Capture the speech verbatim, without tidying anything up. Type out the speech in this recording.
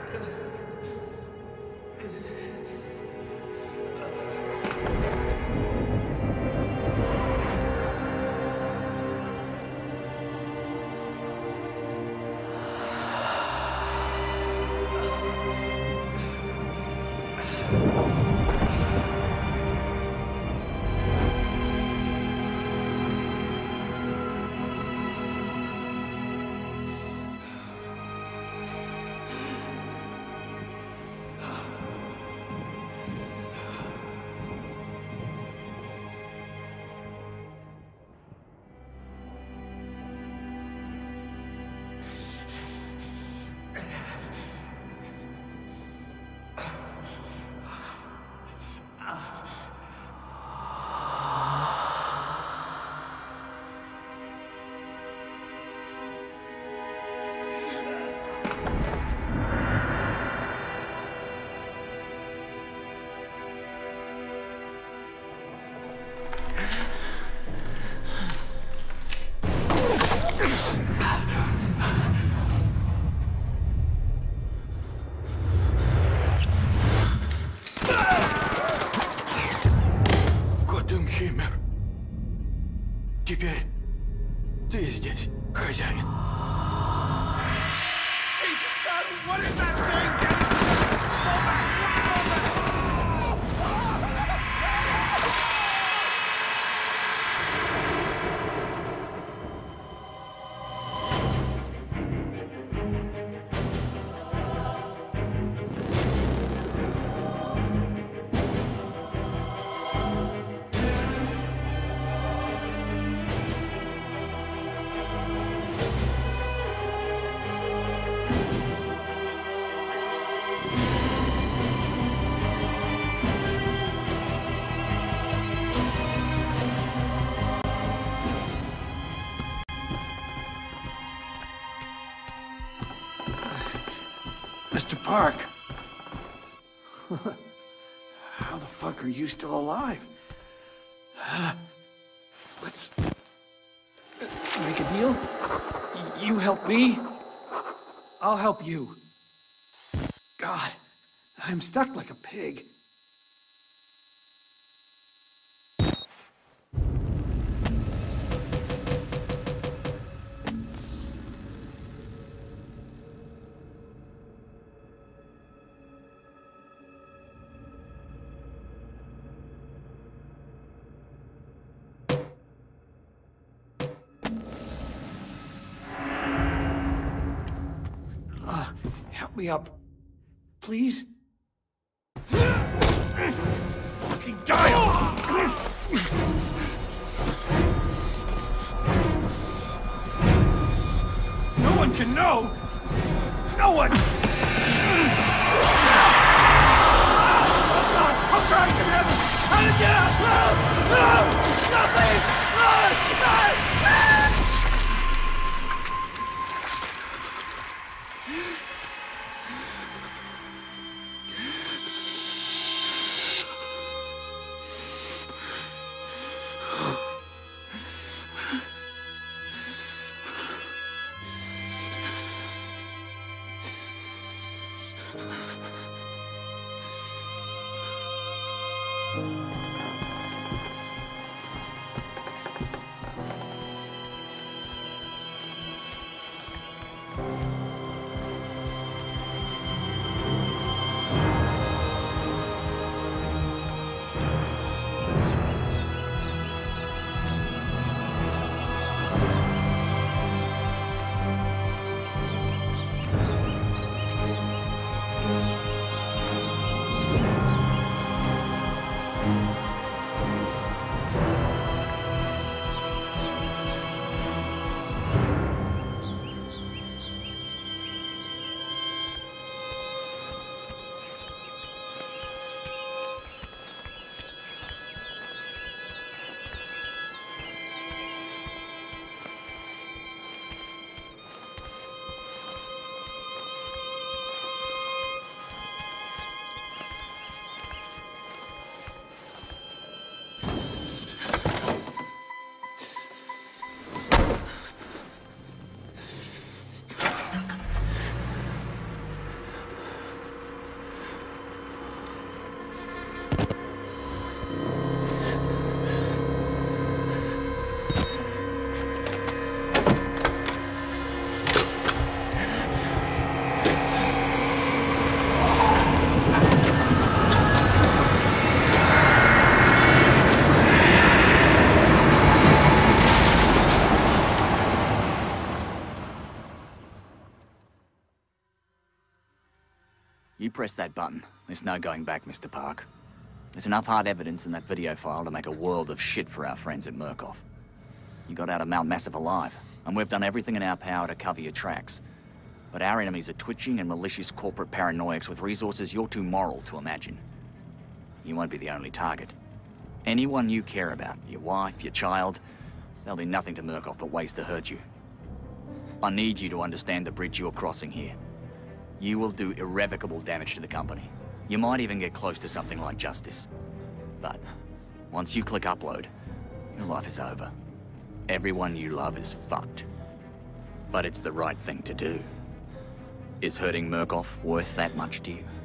Теперь ты здесь, хозяин. Mister Park. How the fuck are you still alive? Let's make a deal. You help me, I'll help you. God, I'm stuck like a pig. Help me up, please. Fucking die! No one can know! No one! Oh God! I'm trying to get out! How to get out! No! No! No, please! No! No! Thank you. You press that button, there's no going back, Mister Park. There's enough hard evidence in that video file to make a world of shit for our friends at Murkoff. You got out of Mount Massive alive, and we've done everything in our power to cover your tracks. But our enemies are twitching and malicious corporate paranoics with resources you're too moral to imagine. You won't be the only target. Anyone you care about, your wife, your child, there'll be nothing to Murkoff but ways to hurt you. I need you to understand the bridge you're crossing here. You will do irrevocable damage to the company. You might even get close to something like justice. But once you click upload, your life is over. Everyone you love is fucked. But it's the right thing to do. Is hurting Murkoff worth that much to you?